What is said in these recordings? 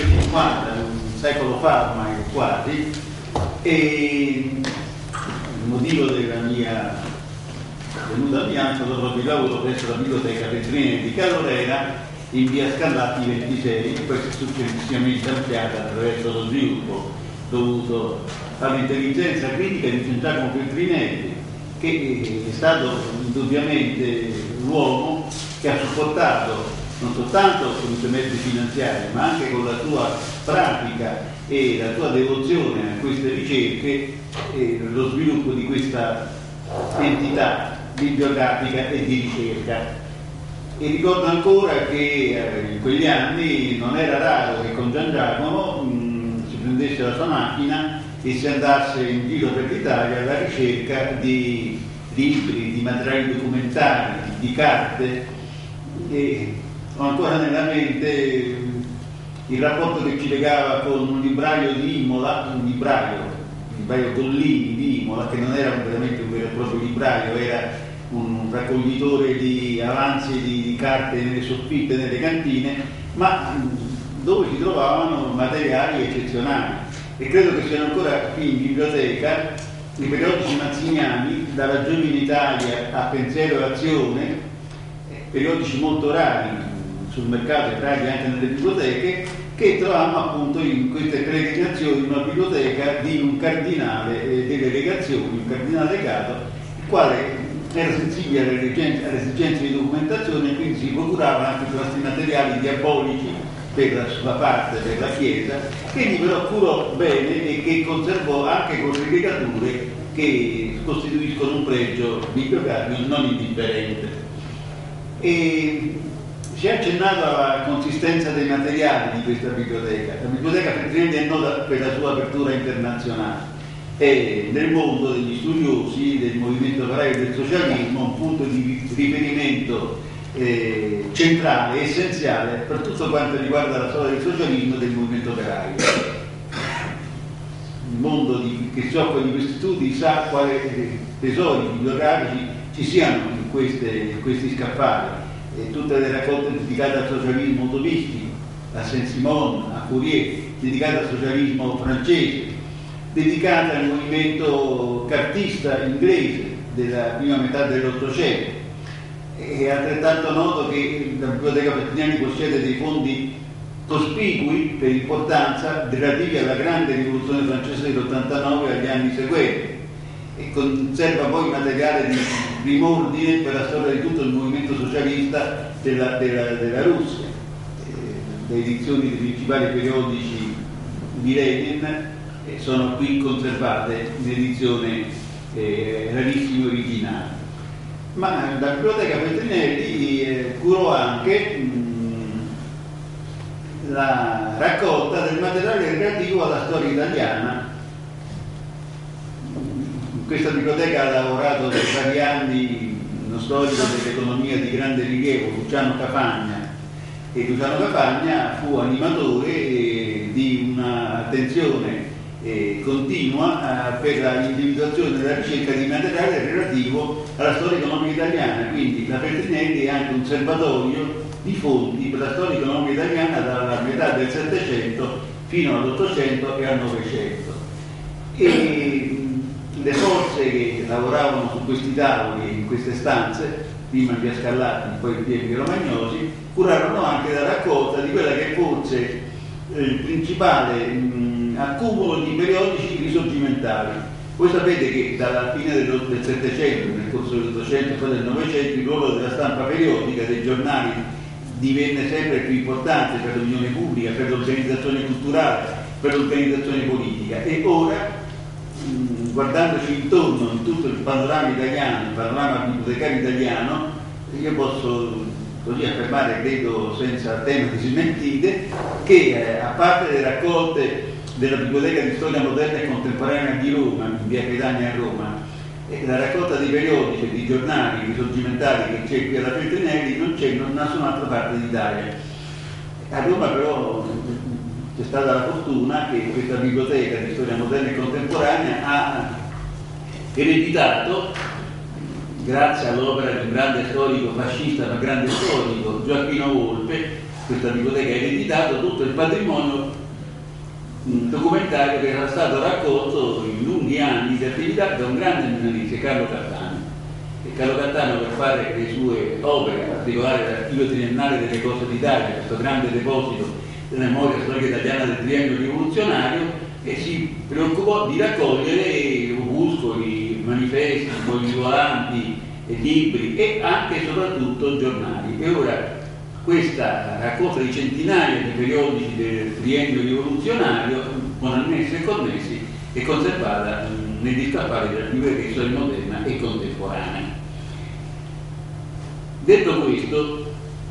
50, un secolo fa ormai quasi, e il motivo della mia venuta a Milano dopo il lavoro presso la biblioteca Petrinelli di Calorena in via Scarlatti 26, e poi si è successivamente ampliata attraverso lo sviluppo dovuto all'intelligenza critica di Giacomo Petrinelli, che è stato indubbiamente l'uomo che ha supportato non soltanto con i suoi mezzi finanziari, ma anche con la sua pratica e la sua devozione a queste ricerche e lo sviluppo di questa entità bibliografica e di ricerca. E ricordo ancora che in quegli anni non era raro che con Gian Giacomo si prendesse la sua macchina e si andasse in giro per l'Italia alla ricerca di libri, di materiali documentari, di carte. E ho ancora nella mente il rapporto che ci legava con un libraio di Imola, il libraio Gollini di Imola, che non era veramente un vero e proprio libraio, era un raccoglitore di avanzi di carte nelle soffitte, nelle cantine, ma dove si trovavano materiali eccezionali. E credo che siano ancora qui in biblioteca i periodici mazziniani, dalla Giovine Italia a Pensiero e Azione, periodici molto rari sul mercato e rari anche nelle biblioteche, che trovavamo appunto in queste peregrinazioni in una biblioteca di un cardinale delle legazioni, un cardinale legato, il quale era sensibile alle esigenze di documentazione e quindi si procurava anche questi materiali diabolici per la sua parte, per la Chiesa, che egli però curò bene e che conservò anche con rilegature che costituiscono un pregio bibliografico non indifferente. E si è accennato alla consistenza dei materiali di questa biblioteca. La biblioteca Petrinelli è nota per la sua apertura internazionale. È nel mondo degli studiosi del movimento operaio e del socialismo un punto di riferimento centrale, essenziale per tutto quanto riguarda la storia del socialismo e del movimento operaio. Il mondo che si occupa di questi studi sa quali tesori bibliografici ci siano in questi scaffali. Tutte le raccolte dedicate al socialismo utopistico, a Saint-Simon, a Fourier, dedicate al socialismo francese, dedicate al movimento cartista inglese della prima metà dell'Ottocento. È altrettanto noto che la Biblioteca Petrinelli possiede dei fondi cospicui per importanza relativi alla grande rivoluzione francese dell'89 e agli anni seguenti, e conserva poi materiale di prim'ordine per la storia di tutto il movimento socialista della Russia. Le edizioni dei principali periodici di Lenin sono qui conservate in edizione rarissima originale. Ma la Biblioteca Petrinelli curò anche la raccolta del materiale relativo alla storia italiana. In questa biblioteca ha lavorato per vari anni uno storico dell'economia di grande rilievo, Luciano Capagna, e Luciano Capagna fu animatore di un'attenzione continua per l'individuazione della ricerca di materiale relativo alla storia economica italiana. Quindi la Petrinelli è anche un serbatoio di fonti per la storia economica italiana dalla metà del Settecento fino all'Ottocento e al Novecento. E le forze che lavoravano su questi tavoli, in queste stanze, prima in via Scarlatti, poi in via Piero Magnosi, curarono anche la raccolta di quella che è forse il principale accumulo di periodici risorgimentali. Voi sapete che dalla fine del Settecento, nel corso dell'Ottocento e poi del Novecento, il ruolo della stampa periodica, dei giornali, divenne sempre più importante per l'opinione pubblica, per l'organizzazione culturale, per l'organizzazione politica. E ora, guardandoci intorno in tutto il panorama italiano, il panorama bibliotecario italiano, io posso così affermare, credo senza tema di smentite, che a parte le raccolte della Biblioteca di Storia Moderna e Contemporanea di Roma, in via Caetania a Roma, e la raccolta di periodici e di giornali risorgimentali che c'è qui alla Petrinelli non c'è in nessun'altra parte d'Italia. A Roma però c'è stata la fortuna che questa Biblioteca di Storia Moderna e Contemporanea ha ereditato, grazie all'opera di un grande storico fascista, ma grande storico, Gioacchino Volpe, questa biblioteca ha ereditato tutto il patrimonio documentario che era stato raccolto in lunghi anni di attività da un grande milanese, Carlo Cattaneo. E Carlo Cattaneo, per fare le sue opere, in particolare l'Archivio Triennale delle Cose d'Italia, questo grande deposito della memoria storica italiana del triennio rivoluzionario, si preoccupò di raccogliere opuscoli, manifesti, fogli volanti, libri e anche e soprattutto giornali. E ora questa raccolta di centinaia di periodici del triennio rivoluzionario, con annessi e connessi, è conservata negli scaffali della libreria di storia moderna e contemporanea. Detto questo,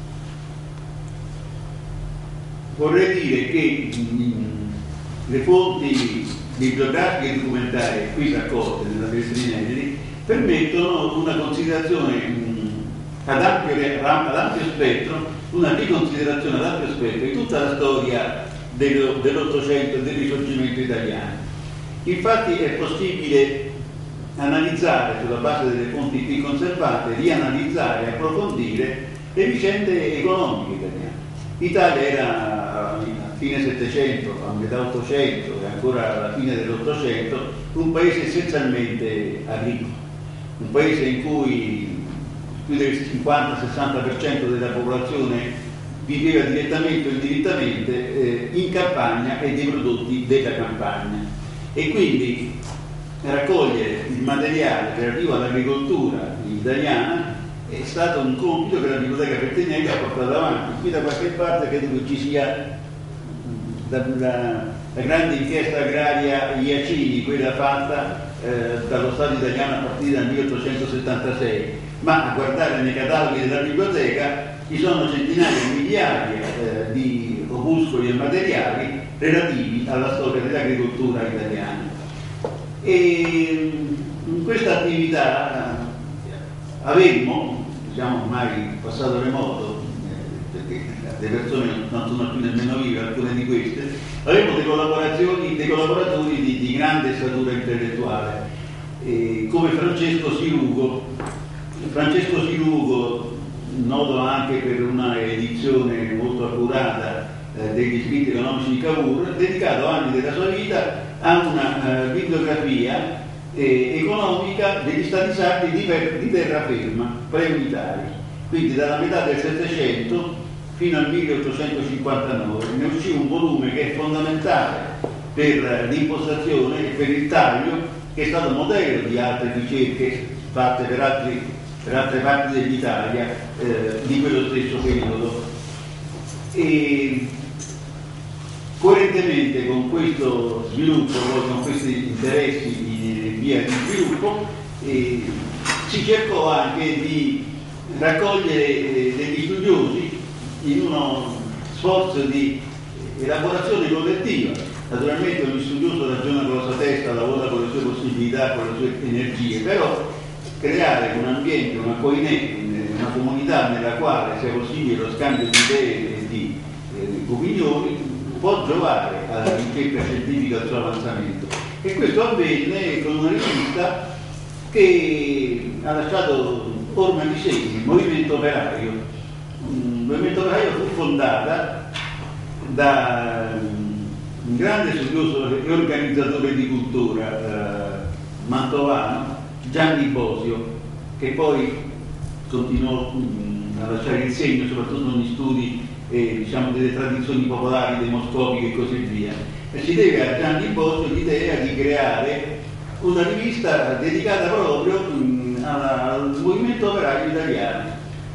vorrei dire che le fonti bibliografiche e documentarie qui raccolte nella Feltrinelli permettono una considerazione ad ampio spettro, una riconsiderazione ad ampio spettro di tutta la storia dell'Ottocento e del Risorgimento italiano. Infatti è possibile analizzare sulla base delle fonti qui conservate, rianalizzare e approfondire le vicende economiche italiane. L'Italia era a fine Settecento, a metà Ottocento e ancora alla fine dell'Ottocento un paese essenzialmente agricolo, un paese in cui più del 50-60% della popolazione viveva direttamente o indirettamente in campagna e dei prodotti della campagna, e quindi raccogliere il materiale relativo all'agricoltura italiana è stato un compito che la biblioteca Feltrinelli ha portato avanti. Qui da qualche parte credo che ci sia la grande inchiesta agraria Iacini, quella fatta dallo Stato italiano a partire dal 1876, ma a guardare nei cataloghi della biblioteca ci sono centinaia di migliaia di opuscoli e materiali relativi alla storia dell'agricoltura italiana. E in questa attività avemmo, diciamo ormai passato remoto, perché le persone non sono più nemmeno vive, alcune di queste, avevamo dei collaboratori di grande statura intellettuale, come Francesco Sirugo, noto anche per una edizione molto accurata degli scritti economici di Cavour, dedicato anni della sua vita a una bibliografia economica degli stati sardi di terraferma preunitari, quindi dalla metà del Settecento fino al 1859. Ne uscì un volume che è fondamentale per l'impostazione e per il taglio, che è stato modello di altre ricerche fatte per altre parti dell'Italia di quello stesso periodo. E coerentemente con questo sviluppo, con questi interessi di via di sviluppo, si cercò anche di raccogliere degli studiosi in uno sforzo di elaborazione collettiva. Naturalmente ogni studioso ragiona con la sua testa, lavora con le sue possibilità, con le sue energie, però creare un ambiente, una coinè, una comunità nella quale sia possibile lo scambio di idee e di opinioni può giovare alla ricerca scientifica e al suo avanzamento. E questo avvenne con una rivista che ha lasciato orme di segni, il Movimento Operaio. Il Movimento Operaio fu fondata da un grande studioso e organizzatore di cultura mantovano, Gianni Bosio, che poi continuò a lasciare il segno soprattutto negli studi diciamo delle tradizioni popolari, demoscopiche e così via. E si deve a Gianni Bosio l'idea di creare una rivista dedicata proprio al movimento operaio italiano.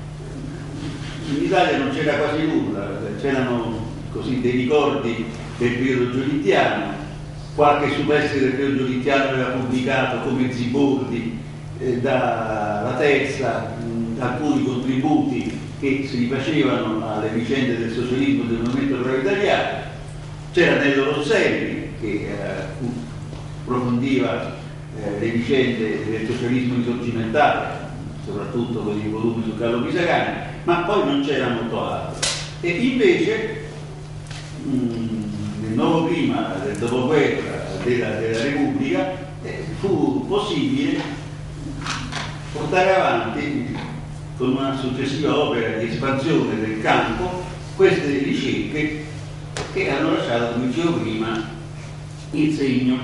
In Italia non c'era quasi nulla, c'erano così dei ricordi del periodo giolittiano, qualche superstite del periodo giolittiano aveva pubblicato come Zibordi dalla Terza alcuni contributi che si rifacevano alle vicende del socialismo e del movimento operaio italiano. C'era Nello Rosselli che approfondiva le vicende del socialismo risorgimentale, soprattutto con i volumi su Carlo Pisacane, ma poi non c'era molto altro. E invece nel nuovo clima del dopoguerra della Repubblica fu possibile portare avanti con una successiva opera di espansione del campo queste ricerche che hanno lasciato, come dicevo prima, il segno.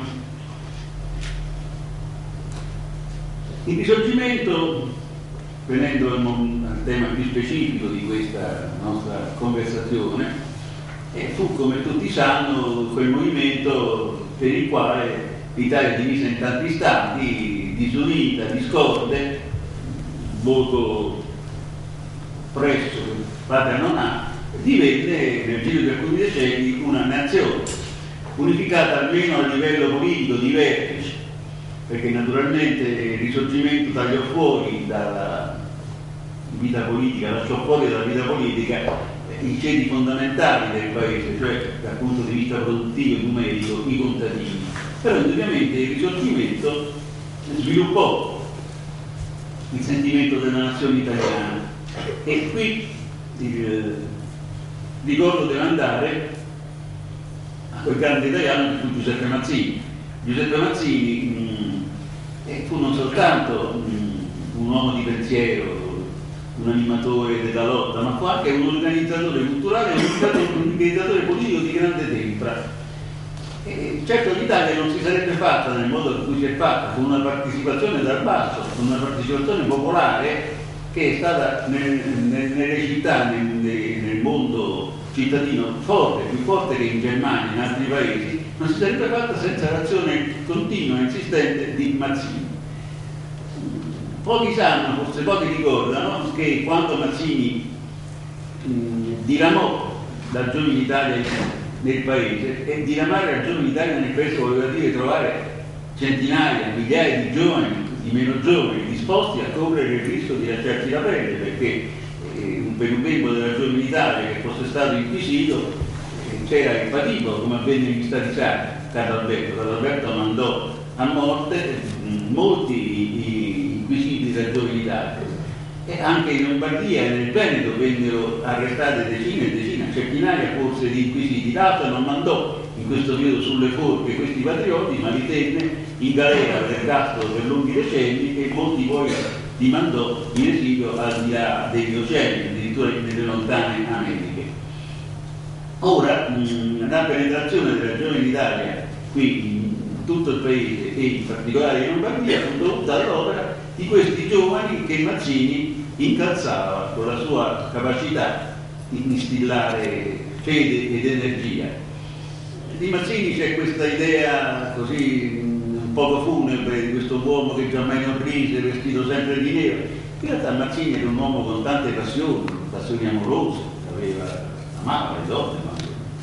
Il Risorgimento, venendo al tema più specifico di questa nostra conversazione, fu, come tutti sanno, quel movimento per il quale l'Italia, divisa in tanti stati, disunita, discorde, voto presso patria non ha, divenne nel giro di alcuni decenni una nazione unificata almeno a livello politico di vertice, perché naturalmente il Risorgimento tagliò fuori dalla vita politica, lasciò fuori dalla vita politica i ceti fondamentali del paese, cioè dal punto di vista produttivo e numerico i contadini. Però indubbiamente il Risorgimento sviluppò il sentimento della nazione italiana, e qui il ricordo deve andare a quel grande italiano che fu Giuseppe Mazzini. Giuseppe Mazzini fu non soltanto un uomo di pensiero, un animatore della lotta, ma fu anche un organizzatore culturale e un organizzatore politico di grande tempra. Certo l'Italia non si sarebbe fatta nel modo in cui si è fatta, con una partecipazione dal basso, con una partecipazione popolare che è stata nelle città, nel mondo cittadino forte, più forte che in Germania e in altri paesi, non si sarebbe fatta senza l'azione continua e insistente di Mazzini. Pochi sanno, forse pochi ricordano, che quando Mazzini diramò la Giovine Italia nel paese, e diramare la Giovine Italia nel paese voleva dire trovare centinaia, migliaia di giovani, di meno giovani, disposti a correre il rischio di lasciarsi la pelle, perché un membro della Giovine Italia che fosse stato inquisito c'era il patibolo, come avvenne negli Stati Sacri. Carlo Alberto mandò a morte molti inquisiti della Giovine Italia, e anche in Lombardia e nel Veneto vennero arrestate decine e decine, centinaia forse di inquisiti. L'Auta non mandò in questo periodo sulle forche questi patrioti, ma li tenne in galera all'ergastolo per lunghi decenni, e molti poi li mandò in esilio al di là degli oceani, addirittura nelle lontane Americhe. Ora la penetrazione della Giovine Italia qui in tutto il paese e in particolare in Lombardia fu dovuta all'opera di questi giovani che Mazzini incalzava con la sua capacità di instillare fede ed energia. Di Mazzini c'è questa idea così un poco funebre di questo uomo che giammai non rise, vestito sempre di nero. In realtà Mazzini era un uomo con tante passioni amorose, amava le donne, ma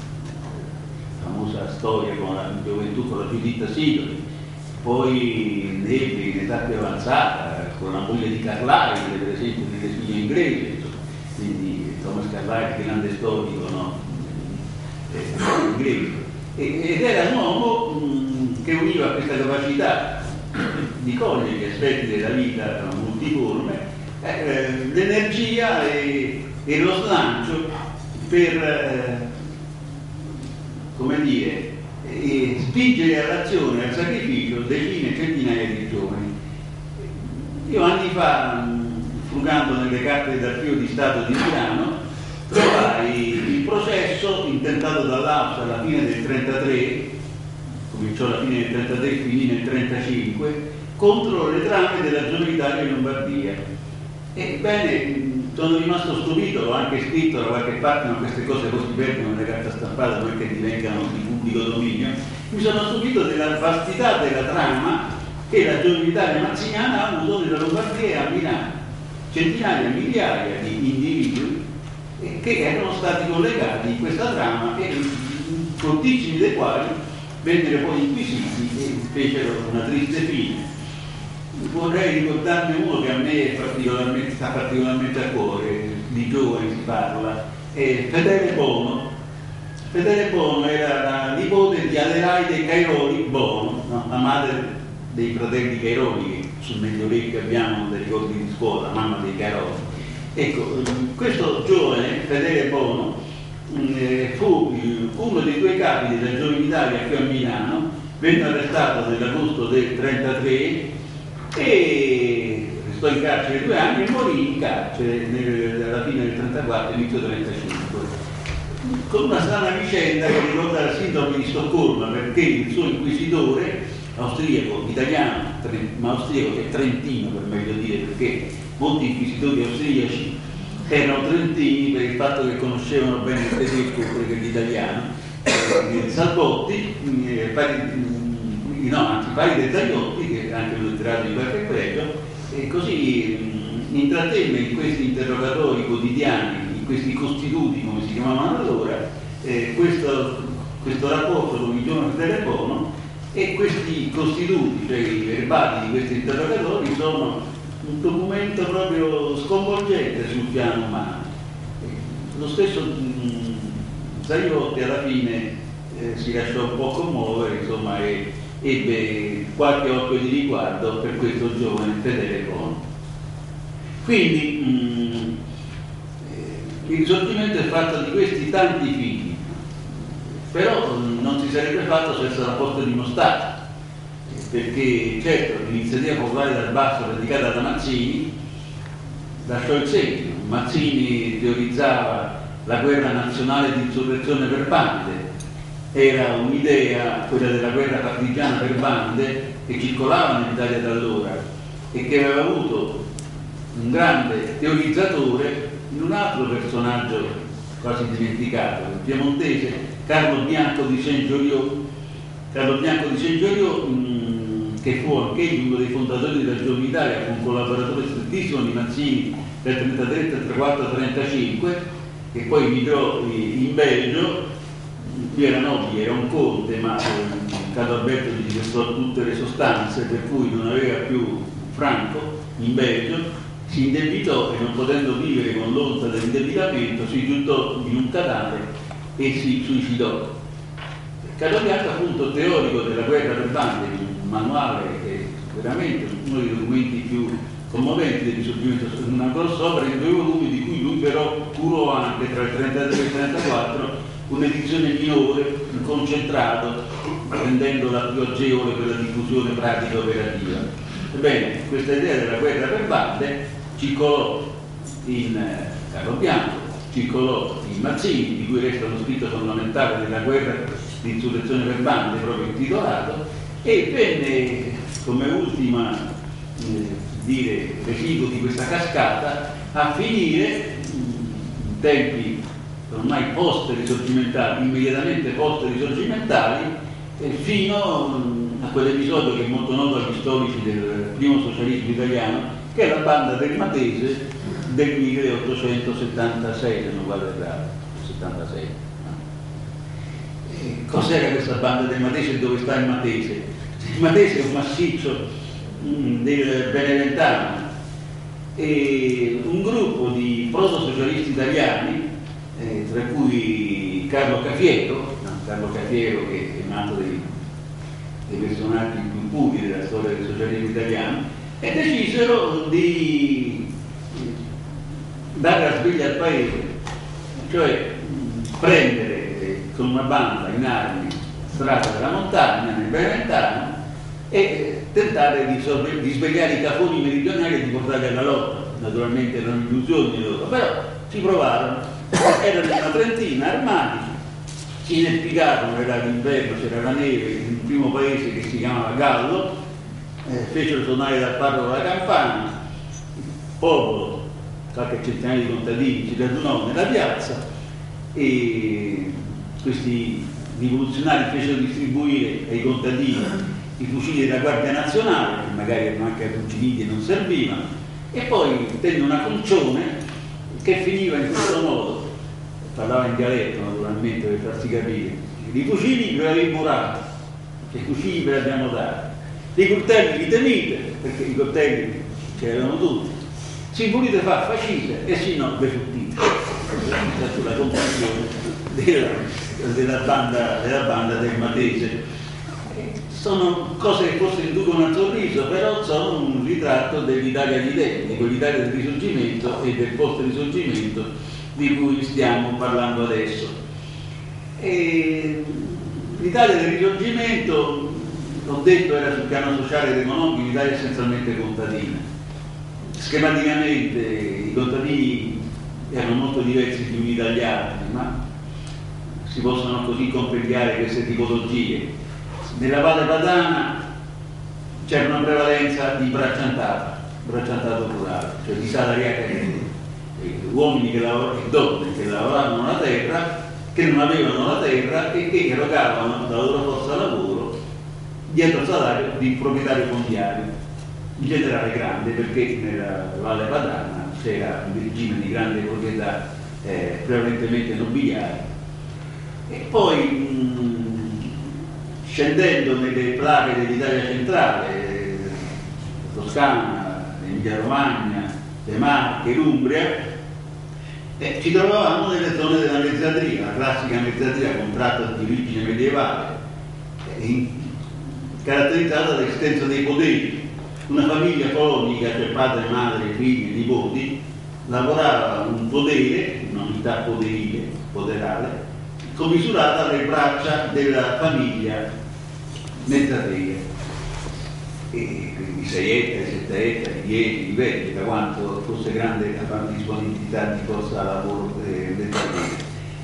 la famosa storia con la gioventù con la Giuditta Sidoli, poi nebbe in età più avanzata con la moglie di Carlyle, per esempio di Respigno inglese, quindi Thomas Carlyle, grande storico, no? Inglese. Ed era un uomo che univa questa capacità di cogliere gli aspetti della vita multiforme, l'energia e lo slancio per come dire, spingere all'azione e al sacrificio decine e centinaia di giovani. Io anni fa, frugando nelle carte d'archivio di Stato di Milano, trovai il processo intentato dall'Austria alla fine del 1933, cominciò alla fine del 1933 e finì nel 1935, contro le trame della Giovine Italia in Lombardia. Ebbene, sono rimasto stupito, l'ho anche scritto da qualche parte, ma queste cose poi si perdono nelle carte stampate, non è che divengano di pubblico dominio. Mi sono stupito della vastità della trama che la Giovine Italia mazziniana ha avuto nella Lombardia e a Milano. Centinaia, migliaia di individui che erano stati collegati in questa trama, e moltissimi dei quali vennero poi inquisiti e fecero una triste fine. Vorrei ricordarne uno che a me sta particolarmente a cuore, di giovani si parla, è Fedele Bono. Fedele Bono era la nipote di Adelaide Cairoli Bono, no? La madre dei fratelli Cairoli, che sul meglio orecchio abbiamo dei ricordi di scuola, mamma dei Cairoli. Ecco, questo giovane, Fedele Bono, fu uno dei due capi della Giovine Italia qui a Milano, venne arrestato nell'agosto del 1933 e restò in carcere 2 anni e morì in carcere alla fine del 1934 inizio del 1935. con una strana vicenda che ricorda la sindrome di Stoccolma, perché il suo inquisitore, austriaco, italiano, ma austriaco che è trentino per meglio dire, perché molti inquisitori austriaci erano trentini per il fatto che conoscevano bene il tedesco oltre che l'italiano, Salvotti, pari del Tagliotti, che è anche un letterato di qualche pregio, e così intrattenne in questi interrogatori quotidiani, in questi costituti come si chiamavano allora, questo rapporto con il giorno del telefono, e questi costituti, cioè i verbali di questi interrogatori, sono un documento proprio sconvolgente sul piano umano. Lo stesso Tagliotti alla fine si lasciò un po' commuovere, insomma, e ebbe qualche occhio di riguardo per questo giovane fedele Bono. Quindi il risorgimento è fatto di questi tanti figli, però non si sarebbe fatto senza la forza di uno Stato, perché certo l'iniziativa popolare dal basso radicata da Mazzini lasciò il segno. Mazzini teorizzava la guerra nazionale di insurrezione per bande, era un'idea, quella della guerra partigiana per bande, che circolava nell'Italia da allora e che aveva avuto un grande teorizzatore in un altro personaggio quasi dimenticato, il piemontese Carlo Bianco di Saint-Gioriot, che fu anche uno dei fondatori della Giovane Italia, fu un collaboratore strettissimo di Mazzini dal 33, 34, 35, che poi emigrò in Belgio. Qui era nobile, era un conte, ma Carlo Alberto gli sequestrò tutte le sostanze, per cui non aveva più franco in Belgio, si indebitò e non potendo vivere con l'onta dell'indebitamento si giuntò in un cadavere e si suicidò. Carlo Bianco, appunto, teorico della guerra per bande, un manuale che è veramente uno dei documenti più commoventi del risorgimento, una grossa opera in 2 volumi, di cui lui però curò anche tra il 33 e il 34 un'edizione minore, un concentrato, rendendo la più agevole per la diffusione pratica operativa. Ebbene, questa idea della guerra per bande circolò in Carlo Bianco, circolò in Mazzini, di cui resta uno scritto fondamentale della guerra di insurrezione per bande, proprio intitolato, e venne come ultima residuo di questa cascata a finire in tempi ormai post-risorgimentali, immediatamente post-risorgimentali, fino a quell'episodio che è molto noto agli storici del primo socialismo italiano, che è la banda del Matese del 1876, se non vado errato, 76. Cos'era questa banda del Matese e dove sta il Matese? Il Matese è un massiccio del Beneventano, e un gruppo di proto-socialisti italiani, tra cui Carlo Cafiero che è nato dei personaggi più puri della storia del socialismo italiano, e decisero di dare la sveglia al paese, cioè prendere con una banda in armi strada della montagna nel Beneventano e tentare di svegliare i cafoni meridionali e di portarli alla lotta. Naturalmente erano illusioni loro, però ci provarono. Erano una trentina armati, si inerpicarono, era l'inverno, c'era la neve, in un primo paese che si chiamava Gallo, fecero suonare dal parroco la campana, il popolo, qualche centinaio di contadini, si radunò nella piazza e questi rivoluzionari fecero distribuire ai contadini i fucili della Guardia Nazionale, che magari erano anche arrugginiti e non servivano, e poi tenne una concione che finiva in questo modo, parlava in dialetto naturalmente per farsi capire: i fucili ve li murate, i fucili ve li abbiamo dati, i coltelli li temete, perché i coltelli c'erano tutti, si volete far facile e se no ve fottite. Sulla conclusione della banda del Matese. Sono cose che forse inducono al sorriso, però sono un ritratto dell'Italia di tempi, di quell'Italia del risorgimento e del post-risorgimento di cui stiamo parlando adesso. L'Italia del risorgimento, ho detto, era sul piano sociale ed economico un'Italia essenzialmente contadina. Schematicamente i contadini erano molto diversi gli uni dagli altri, ma si possono così compendiare queste tipologie. Nella Valle Padana c'era una prevalenza di bracciantato rurale, cioè di salariati, uomini e donne che lavoravano la terra, che non avevano la terra e che erogavano la loro forza lavoro dietro al salario di proprietario fondiario, in generale grande, perché nella Valle Padana c'era un regime di grande proprietà prevalentemente nobiliare. E poi scendendo nelle plache dell'Italia centrale, Toscana, Emilia Romagna, Le Marche, l'Umbria, ci trovavamo nelle zone della mezzadria, la classica mezzadria contratta di origine medievale, caratterizzata dall'esistenza dei poderi. Una famiglia colonica, cioè padre, madre, figli, nipoti, lavorava un podere, un'unità poderale, commisurata alle braccia della famiglia mezzadria. E quindi 6 ettari, 7 ettari, 10, dipende da quanto fosse grande la disponibilità di forza lavoro mezzadria.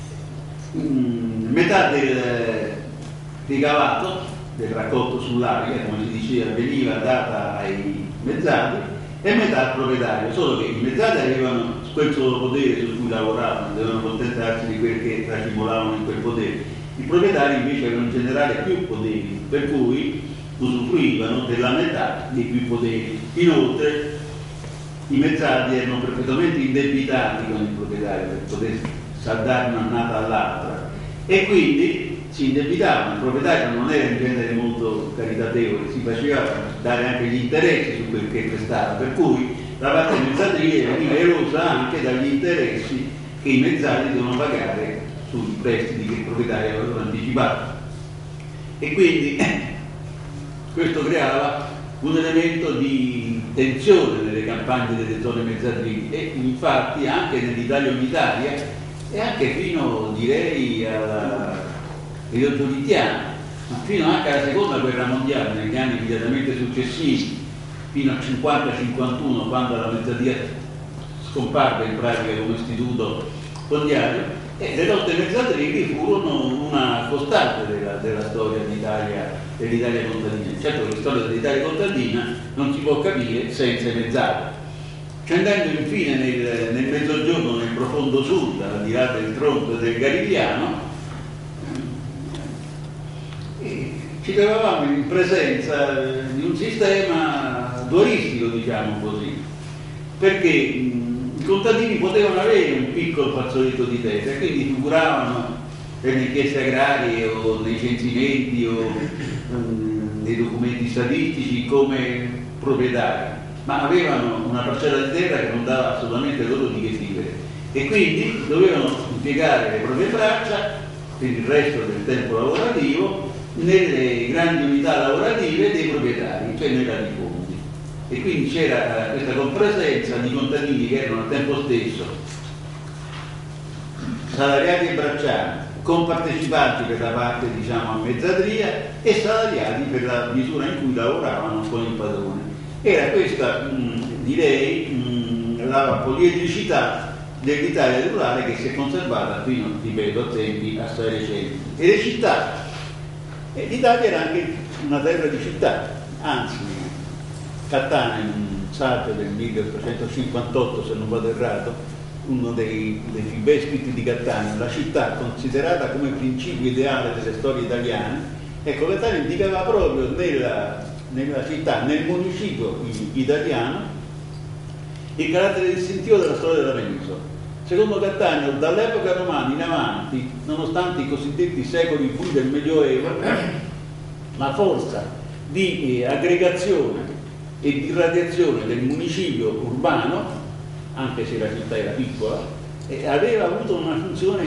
Metà del ricavato, del raccolto sull'aria, come si diceva, veniva data ai mezzadri e metà al proprietario, solo che i mezzadri avevano quel solo potere su cui lavoravano, dovevano contentarsi di quel che racimolavano in quel potere. I proprietari invece avevano in generale più poteri, per cui usufruivano della metà dei più poteri. Inoltre i mezzadri erano perfettamente indebitati con il proprietario per poter saldare un'annata all'altra e quindi si indebitavano. Il proprietario non era in genere molto caritatevole, si faceva dare anche gli interessi su quel che prestava, per cui la parte mezzadria veniva erosa anche dagli interessi che i mezzadri devono pagare sui prestiti che il proprietario aveva anticipato. E quindi questo creava un elemento di tensione nelle campagne delle zone mezzadrili e infatti anche nell'Italia unitaria e anche fino, direi, alla periodo giudiziario, ma fino anche alla seconda guerra mondiale, negli anni immediatamente successivi, fino al 50-51, quando la mezzadria scomparve in pratica come istituto fondiario, e le lotte mezzadrili furono una costante della storia dell'Italia contadina. Certo che la storia dell'Italia contadina non si può capire senza i mezzadri. Scendendo infine nel mezzogiorno, nel profondo sud, al di là del tronco del Garigliano, ci trovavamo in presenza di un sistema dualistico, diciamo così, perché i contadini potevano avere un piccolo fazzoletto di terra e quindi figuravano nelle inchieste agrarie o nei censimenti o nei documenti statistici come proprietari, ma avevano una parcella di terra che non dava assolutamente loro di che vivere e quindi dovevano impiegare le proprie braccia per il resto del tempo lavorativo nelle grandi unità lavorative dei proprietari, cioè nei latifondi. E quindi c'era questa compresenza di contadini che erano al tempo stesso salariati e braccianti, compartecipanti per la parte, diciamo, a mezzadria e salariati per la misura in cui lavoravano con il padrone. Era questa, direi, la poliedricità dell'Italia rurale che si è conservata fino, ripeto, a tempi assai recenti. E le città, l'Italia era anche una terra di città, anzi Cattaneo, in un saggio del 1858, se non vado errato, uno dei più bei scritti di Cattaneo, la città considerata come principio ideale delle storie italiane, ecco, Cattaneo indicava proprio nella città, nel municipio italiano, il carattere distintivo della storia della penisola. Secondo Cattaneo, dall'epoca romana in avanti, nonostante i cosiddetti secoli bui del Medioevo, la forza di aggregazione e di radiazione del municipio urbano, anche se la città era piccola, aveva avuto una funzione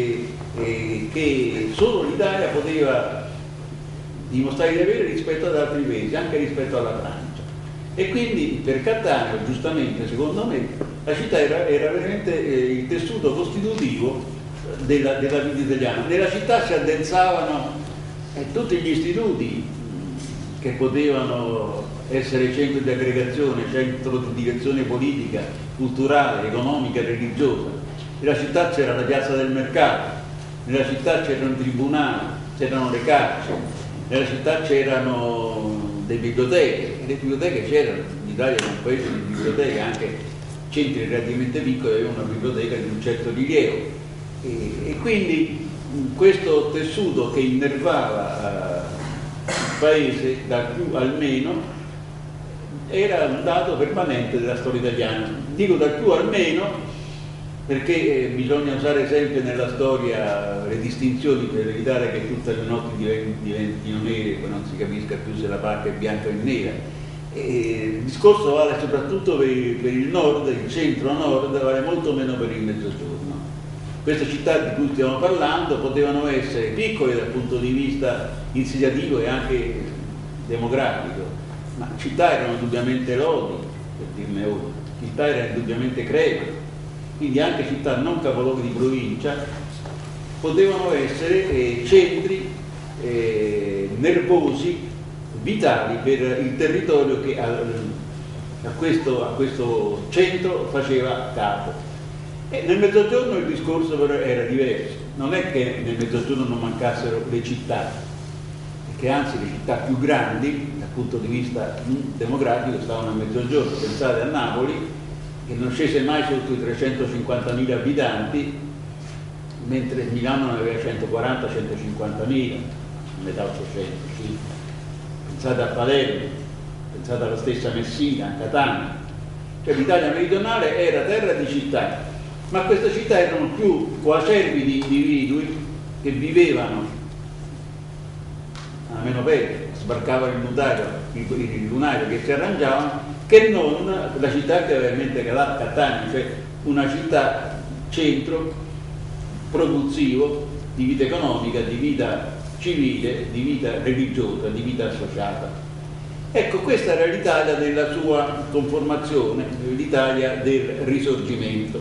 che solo l'Italia poteva dimostrare di avere rispetto ad altri paesi, anche rispetto alla Francia. E quindi per Cattaneo, giustamente secondo me, la città era veramente il tessuto costitutivo della vita italiana. Nella città si addensavano tutti gli istituti che potevano essere centro di aggregazione, centro di direzione politica, culturale, economica e religiosa. Nella città c'era la piazza del mercato, nella città c'erano i tribunali, c'erano le carceri, nella città c'erano le biblioteche, e le biblioteche c'erano, in Italia era un paese di biblioteche, anche centri relativamente piccoli avevano una biblioteca di un certo rilievo, e quindi questo tessuto che innervava il paese dal più al meno era un dato permanente della storia italiana. Dico dal più al meno perché bisogna usare sempre nella storia le distinzioni per evitare che tutte le notti diventino nere e poi non si capisca più se la parte è bianca o nera. Il discorso vale soprattutto per il nord, il centro-nord, vale molto meno per il mezzogiorno. Queste città di cui stiamo parlando potevano essere piccole dal punto di vista insediativo e anche demografico, ma città erano indubbiamente Lodi, per dirne una, città era indubbiamente Crema, quindi anche città non capoluoghi di provincia potevano essere centri nervosi, vitali per il territorio che a questo centro faceva capo. E nel mezzogiorno il discorso però era diverso, non è che nel mezzogiorno non mancassero le città, perché anzi le città più grandi dal punto di vista demografico stavano nel mezzogiorno. Pensate a Napoli, che non scese mai sotto i 350.000 abitanti, mentre Milano ne aveva 140-150.000, metà 800. Sì. Pensate a Palermo, pensate alla stessa Messina, a Catania. Cioè l'Italia meridionale era terra di città, ma queste città erano più coacervi di individui che vivevano a meno peggio, sbarcava il lunario che si arrangiavano, che non la città che aveva in mente Catania, cioè una città centro produttivo di vita economica, di vita civile, di vita religiosa, di vita associata. Ecco, questa era l'Italia della sua conformazione, l'Italia del Risorgimento.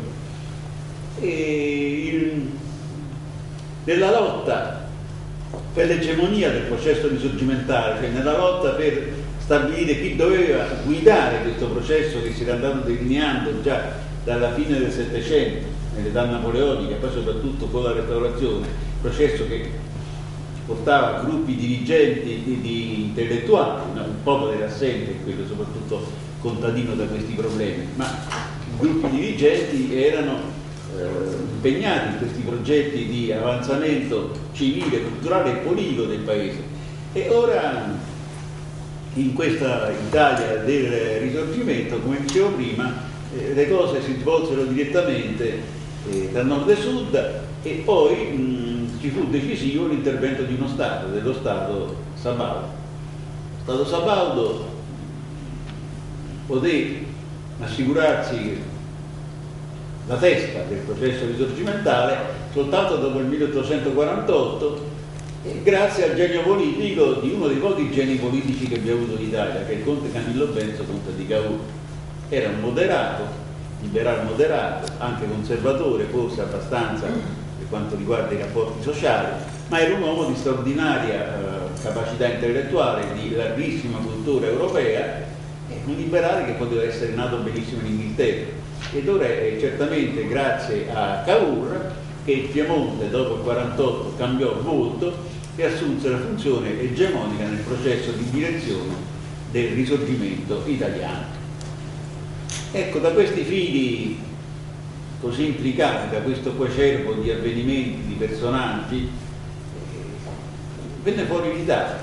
Nella lotta per l'egemonia del processo risorgimentale, cioè nella lotta per stabilire chi doveva guidare questo processo che si era andato delineando già dalla fine del Settecento, nell'età napoleonica, poi soprattutto con la Restaurazione, processo che portava gruppi dirigenti di intellettuali, un popolo era assente, quello soprattutto contadino da questi problemi, ma i gruppi dirigenti erano impegnati in questi progetti di avanzamento civile, culturale e politico del paese. E ora in questa Italia del Risorgimento, come dicevo prima, le cose si svolsero direttamente da nord e sud, e poi ci fu decisivo l'intervento di uno Stato, dello Stato sabaudo. Lo Stato sabaudo poté assicurarsi la testa del processo risorgimentale soltanto dopo il 1848, grazie al genio politico di uno dei pochi geni politici che abbia avuto l'Italia, che è il conte Camillo Benso, conte di Cavour. Era un moderato, liberal moderato, anche conservatore, forse abbastanza per quanto riguarda i rapporti sociali, ma era un uomo di straordinaria capacità intellettuale, di larghissima cultura europea, un liberale che poteva essere nato benissimo in Inghilterra. Ed ora è certamente grazie a Cavour che il Piemonte dopo il 48 cambiò volto e assunse la funzione egemonica nel processo di direzione del Risorgimento italiano. Ecco, da questi fili così intricati, da questo coacervo di avvenimenti, di personaggi, venne fuori l'Italia,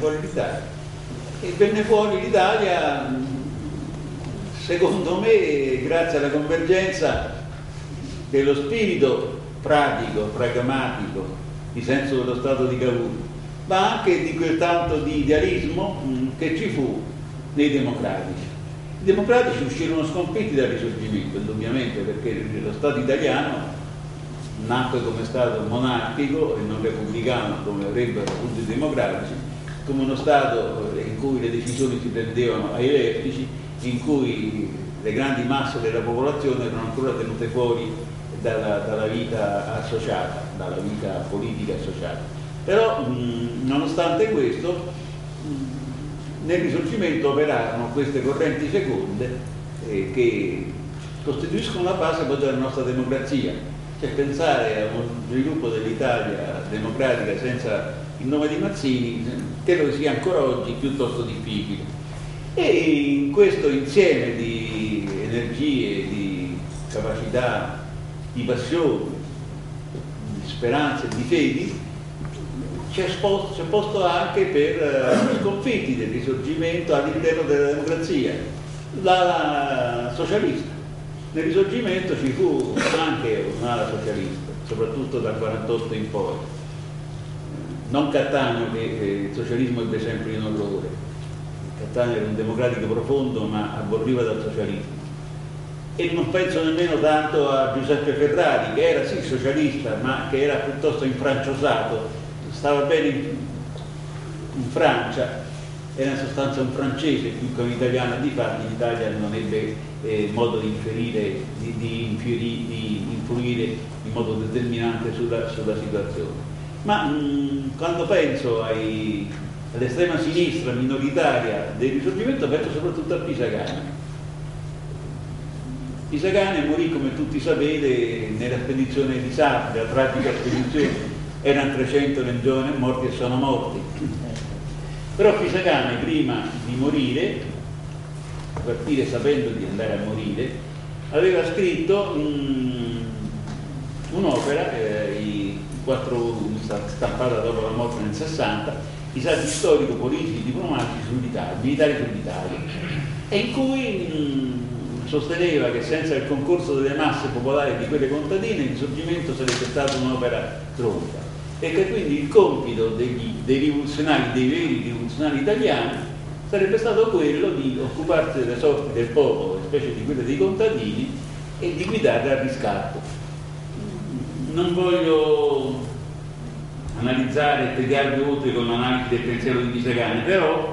e venne fuori l'Italia, secondo me, grazie alla convergenza dello spirito pratico, pragmatico, di senso dello Stato di Cavour, ma anche di quel tanto di idealismo che ci fu nei democratici. I democratici uscirono sconfitti dal Risorgimento, indubbiamente, perché lo Stato italiano nacque come Stato monarchico e non repubblicano come avrebbero avuto i democratici, come uno Stato in cui le decisioni si prendevano ai vertici, in cui le grandi masse della popolazione erano ancora tenute fuori dalla vita associata, dalla vita politica associata. Però nonostante questo nel Risorgimento operarono queste correnti seconde che costituiscono la base poi della nostra democrazia. Cioè pensare a uno sviluppo dell'Italia democratica senza il nome di Mazzini credo che sia ancora oggi piuttosto difficile. E in questo insieme di energie, di capacità, di passioni, di speranze, di fedi, c'è posto anche per gli sconfitti del risorgimento all'interno della democrazia, la socialista. Nel risorgimento ci fu anche un'ala socialista, soprattutto dal 48 in poi. Non Cattaneo, che il socialismo ebbe sempre in orrore. Cattaneo era un democratico profondo, ma aborriva dal socialismo. E non penso nemmeno tanto a Giuseppe Ferrari, che era sì socialista, ma che era piuttosto infranciosato, stava bene in Francia, era in sostanza un francese più che un italiano. Difatti l'Italia non ebbe modo di influire in modo determinante sulla situazione. Ma quando penso all'estrema sinistra minoritaria del risorgimento, penso soprattutto a Pisacane. Pisacane morì, come tutti sapete, nella spedizione di Sardi, la tragica spedizione. Erano 300 nel giorno morti e sono morti. Però Pisacane, prima di morire, a partire sapendo di andare a morire, aveva scritto un'opera, stampata dopo la morte nel 60, i saggi storico-politici, diplomatici sull'Italia, militari sull'Italia, e in cui sosteneva che senza il concorso delle masse popolari di quelle contadine il risorgimento sarebbe stata un'opera tronca, e che quindi il compito dei rivoluzionari, dei veri rivoluzionari italiani, sarebbe stato quello di occuparsi delle sorti del popolo, specie di quelle dei contadini, e di guidare al riscatto. Non voglio analizzare e tediarvi oltre con l'analisi del pensiero di Pisacane, però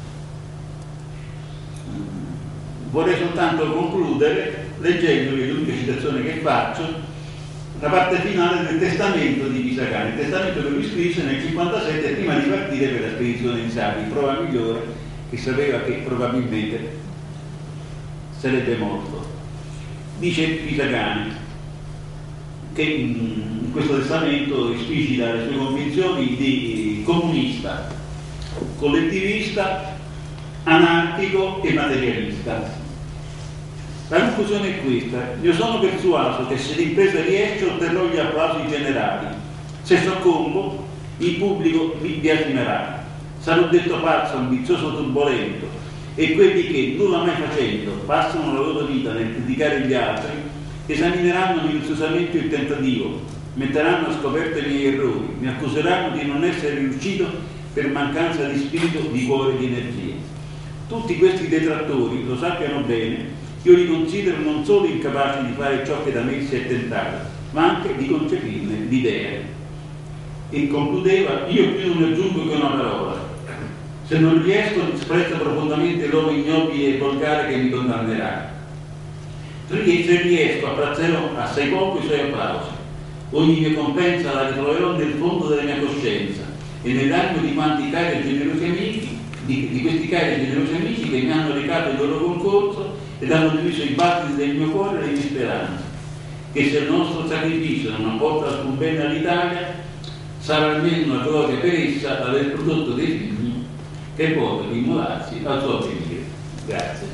vorrei soltanto concludere leggendovi l'unica citazione che faccio, la parte finale del testamento di Pisacane, il testamento che lui scrisse nel 1957 prima di partire per la spedizione in Sardi, prova migliore che sapeva che probabilmente sarebbe morto. Dice Pisacane che in questo testamento esplicita le sue convinzioni di comunista, collettivista, anarchico e materialista. La conclusione è questa: io sono persuaso che se l'impresa riesce otterrò gli applausi generali, se soccombo il pubblico mi biasimerà, sarò detto pazzo, ambizioso, turbolento, e quelli che, nulla mai facendo, passano la loro vita nel criticare gli altri esamineranno minuziosamente il tentativo, metteranno a scoperto i miei errori, mi accuseranno di non essere riuscito per mancanza di spirito, di cuore e di energia. Tutti questi detrattori, lo sappiano bene, io li considero non solo incapaci di fare ciò che da me si è tentato, ma anche di concepirne l'idea. E concludeva: io più non aggiungo che una parola. Se non riesco, disprezzo profondamente l'uomo ignobile e volgare che mi condannerà. Se riesco, apprezzerò assai poco i suoi applausi. Ogni mia compensa la ritroverò nel fondo della mia coscienza e nell'animo di quanti cari e generosi amici, di questi cari e generosi amici che mi hanno recato il loro concorso ed hanno diviso i battiti del mio cuore e le mie speranze. Che se il nostro sacrificio non apporta alcun bene all'Italia, sarà almeno una gloria per essa aver prodotto dei figli che possono immolarsi al suo avvenire. Grazie.